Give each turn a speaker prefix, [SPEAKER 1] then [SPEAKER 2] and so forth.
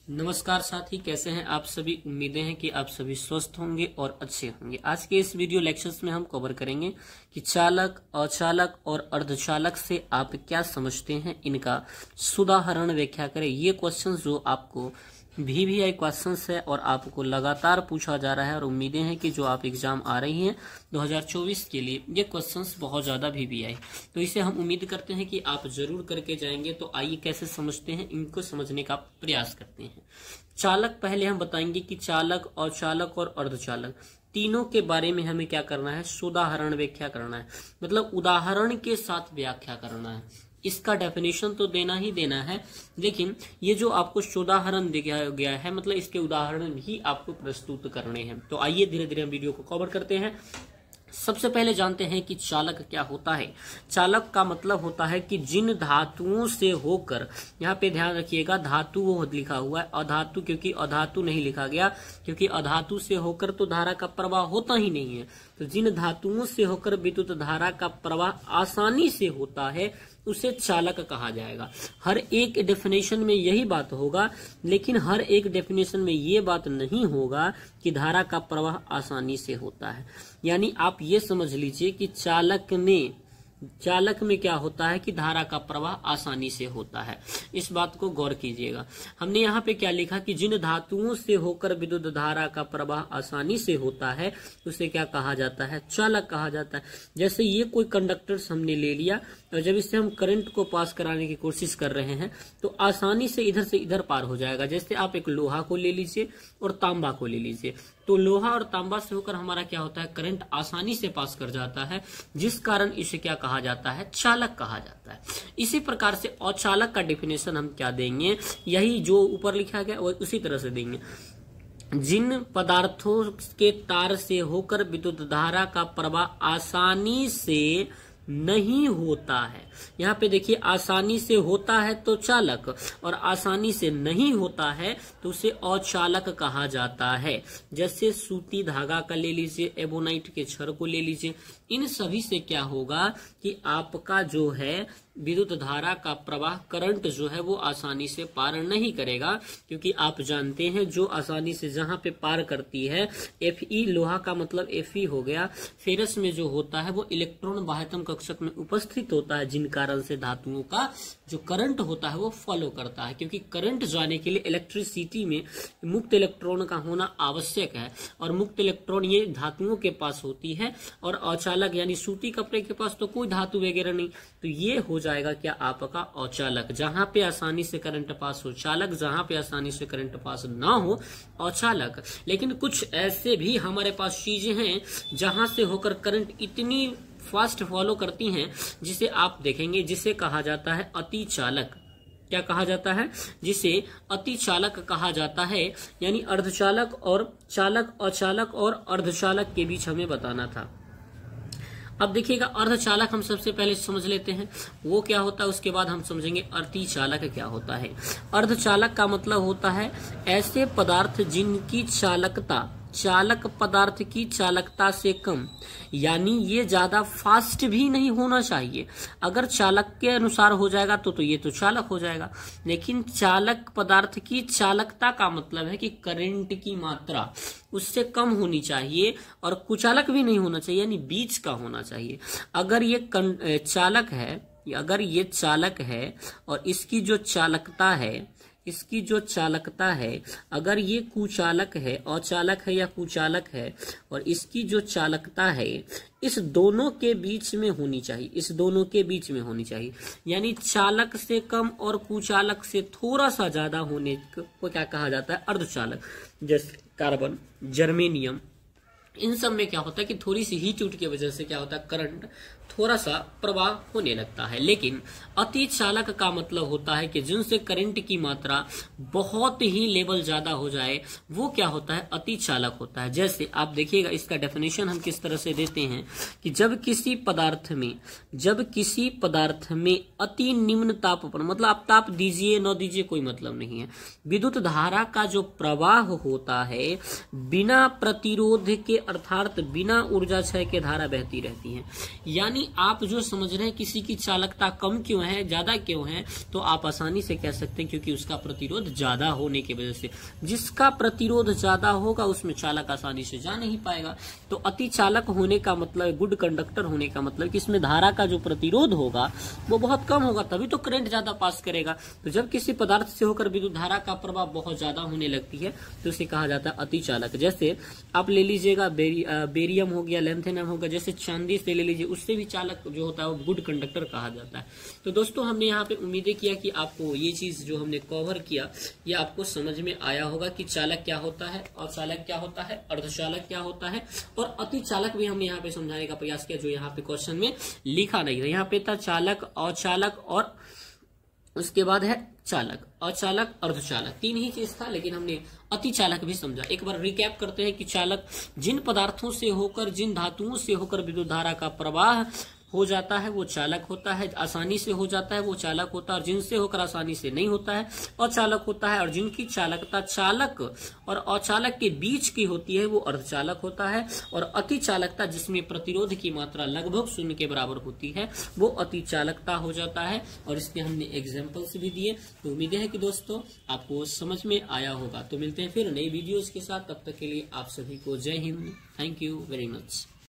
[SPEAKER 1] नमस्कार साथी, कैसे हैं आप सभी। उम्मीदें हैं कि आप सभी स्वस्थ होंगे और अच्छे होंगे। आज के इस वीडियो लेक्चर्स में हम कवर करेंगे कि चालक, अचालक और अर्धचालक से आप क्या समझते हैं, इनका सुदाहरण व्याख्या करें। ये क्वेश्चंस जो आपको VVI क्वेश्चंस है और आपको लगातार पूछा जा रहा है और उम्मीदें हैं कि जो आप एग्जाम आ रही हैं 2024 के लिए ये क्वेश्चंस बहुत ज्यादा VVI, तो इसे हम उम्मीद करते हैं कि आप जरूर करके जाएंगे। तो आइए कैसे समझते हैं, इनको समझने का प्रयास करते हैं। चालक, पहले हम बताएंगे कि चालक, अचालक और अर्धचालक तीनों के बारे में हमें क्या करना है, सुदाहरण व्याख्या करना है, मतलब उदाहरण के साथ व्याख्या करना है। इसका डेफिनेशन तो देना ही देना है, लेकिन ये जो आपको उदाहरण दिया गया है मतलब इसके उदाहरण भी आपको प्रस्तुत करने हैं। तो आइए धीरे धीरे हम वीडियो को कवर करते हैं। सबसे पहले जानते हैं कि चालक क्या होता है। चालक का मतलब होता है कि जिन धातुओं से होकर, यहाँ पे ध्यान रखिएगा धातु वो लिखा हुआ है, अधातु क्योंकि अधातु नहीं लिखा गया, क्योंकि अधातु से होकर तो धारा का प्रवाह होता ही नहीं है। तो जिन धातुओं से होकर विद्युत धारा का प्रवाह आसानी से होता है उसे चालक कहा जाएगा। हर एक डेफिनेशन में यही बात होगा, लेकिन हर एक डेफिनेशन में ये बात नहीं होगा कि धारा का प्रवाह आसानी से होता है। यानी आप ये समझ लीजिए कि चालक में क्या होता है कि धारा का प्रवाह आसानी से होता है। इस बात को गौर कीजिएगा। हमने यहाँ पे क्या लिखा कि जिन धातुओं से होकर विद्युत धारा का प्रवाह आसानी से होता है उसे क्या कहा जाता है, चालक कहा जाता है। जैसे ये कोई कंडक्टर्स हमने ले लिया और जब इससे हम करंट को पास कराने की कोशिश कर रहे हैं तो आसानी से इधर पार हो जाएगा। जैसे आप एक लोहा को ले लीजिए और तांबा को ले लीजिए, तो लोहा और तांबा से होकर हमारा क्या होता है, करंट आसानी से पास कर जाता है, जिस कारण इसे क्या कहा जाता है, चालक कहा जाता है। इसी प्रकार से अचालक का डेफिनेशन हम क्या देंगे, यही जो ऊपर लिखा गया उसी तरह से देंगे। जिन पदार्थों के तार से होकर विद्युत धारा का प्रवाह आसानी से नहीं होता है, यहाँ पे देखिए आसानी से होता है तो चालक, और आसानी से नहीं होता है तो उसे अचालक कहा जाता है। जैसे सूती धागा का ले लीजिए, एबोनाइट के छड़ को ले लीजिए, इन सभी से क्या होगा कि आपका जो है विद्युत धारा का प्रवाह, करंट जो है वो आसानी से पार नहीं करेगा, क्योंकि आप जानते हैं जो आसानी से जहां पे पार करती है, Fe लोहा का मतलब Fe हो गया, फेरस में जो होता है वो इलेक्ट्रॉन बाह्यतम कक्षक में उपस्थित होता है, जिन कारण से धातुओं का जो करंट होता है वो फॉलो करता है। क्योंकि करंट जाने के लिए इलेक्ट्रिसिटी में मुक्त इलेक्ट्रॉन का होना आवश्यक है, और मुक्त इलेक्ट्रॉन ये धातुओं के पास होती है, और अचालक यानी सूती कपड़े के पास तो कोई धातु वगैरह नहीं। तो ये हो जाएगा क्या, आपका अचालक। जहां पे आसानी से करंट पास हो चालक, जहां पे आसानी से करंट पास ना हो अचालक। लेकिन कुछ ऐसे भी हमारे पास चीजें हैं जहां से होकर करंट इतनी फास्ट फॉलो करती हैं, जिसे आप देखेंगे, जिसे कहा जाता है अति चालक। क्या कहा जाता है, जिसे अति चालक कहा जाता है। यानी अर्धचालक और चालक, अचालक और अर्धचालक के बीच हमें बताना था। अब देखिएगा, अर्धचालक हम सबसे पहले समझ लेते हैं वो क्या होता है, उसके बाद हम समझेंगे अति चालक क्या होता है। अर्धचालक का मतलब होता है ऐसे पदार्थ जिनकी चालकता चालक पदार्थ की चालकता से कम, यानी ये ज्यादा फास्ट भी नहीं होना चाहिए। अगर चालक के अनुसार हो जाएगा तो ये तो चालक हो जाएगा, लेकिन चालक पदार्थ की चालकता का मतलब है कि करंट की मात्रा उससे कम होनी चाहिए, और कुचालक भी नहीं होना चाहिए, यानी बीच का होना चाहिए। अगर ये चालक है और इसकी जो चालकता है, अगर ये कुचालक है, अचालक है या कुचालक है, और इसकी जो चालकता है इस दोनों के बीच में होनी चाहिए, यानी चालक से कम और कुचालक से थोड़ा सा ज्यादा होने को क्या कहा जाता है, अर्धचालक। जैसे कार्बन, जर्मेनियम, इन सब में क्या होता है कि थोड़ी सी हीट की वजह से क्या होता है, करंट थोड़ा सा प्रवाह होने लगता है। लेकिन अति चालक का मतलब होता है कि जिनसे करंट की मात्रा बहुत ही लेवल ज्यादा हो जाए, वो क्या होता है, अति चालक होता है। जैसे आप देखिएगा, इसका डेफिनेशन हम किस तरह से देते हैं कि जब किसी पदार्थ में अति निम्न ताप पर, मतलब आप ताप दीजिए न दीजिए कोई मतलब नहीं है, विद्युत धारा का जो प्रवाह होता है बिना प्रतिरोध के, अर्थात बिना ऊर्जा क्षय के धारा बहती रहती है। यानी यानी आप जो समझ रहे हैं किसी की चालकता कम क्यों है, ज्यादा क्यों है, तो आप आसानी से कह सकते हैं क्योंकि उसका प्रतिरोध ज्यादा होने की वजह से। जिसका प्रतिरोध ज्यादा होगा उसमें चालक आसानी से जा नहीं पाएगा। तो अति चालक होने का मतलब, गुड कंडक्टर होने का मतलब कि इसमें धारा का जो प्रतिरोध होगा वो बहुत कम होगा, तभी तो करंट ज्यादा पास करेगा। तो जब किसी पदार्थ से होकर विद्युत धारा का प्रवाह बहुत ज्यादा होने लगती है तो उसे कहा जाता है अति चालक। जैसे आप ले लीजिएगा बेरियम हो गया, लेंथेनम हो गया, जैसे चांदी से ले लीजिए, उससे भी चालक जो होता है वो गुड कंडक्टर कहा जाता है। तो दोस्तों हमने यहाँ पे उम्मीदें किया कि आपको ये चीज जो हमने कवर किया ये आपको समझ में आया होगा कि चालक क्या होता है, अचालक क्या होता है, अर्धचालक क्या होता है, और अति चालक भी हमने यहाँ पे समझाने का प्रयास किया जो यहाँ पे क्वेश्चन में लिखा नहीं था। यहाँ पे था चालक, अचालक और उसके बाद है चालक, अचालक, अर्धचालक, तीन ही चीज था, लेकिन हमने अति चालक भी समझा। एक बार रिकैप करते हैं कि चालक जिन पदार्थों से होकर, जिन धातुओं से होकर विद्युत धारा का प्रवाह हो जाता है वो चालक होता है, आसानी से हो जाता है वो चालक होता है, और जिनसे होकर आसानी से नहीं होता है अचालक होता है, और जिनकी चालकता चालक और अचालक के बीच की होती है वो अर्धचालक होता है, और अति चालकता जिसमें प्रतिरोध की मात्रा लगभग शून्य के बराबर होती है वो अति चालकता हो जाता है। और इसके हमने एग्जाम्पल्स भी दिए। तो उम्मीद है कि दोस्तों आपको समझ में आया होगा। तो मिलते हैं फिर नई वीडियोज के साथ, तब तक के लिए आप सभी को जय हिंद, थैंक यू वेरी मच।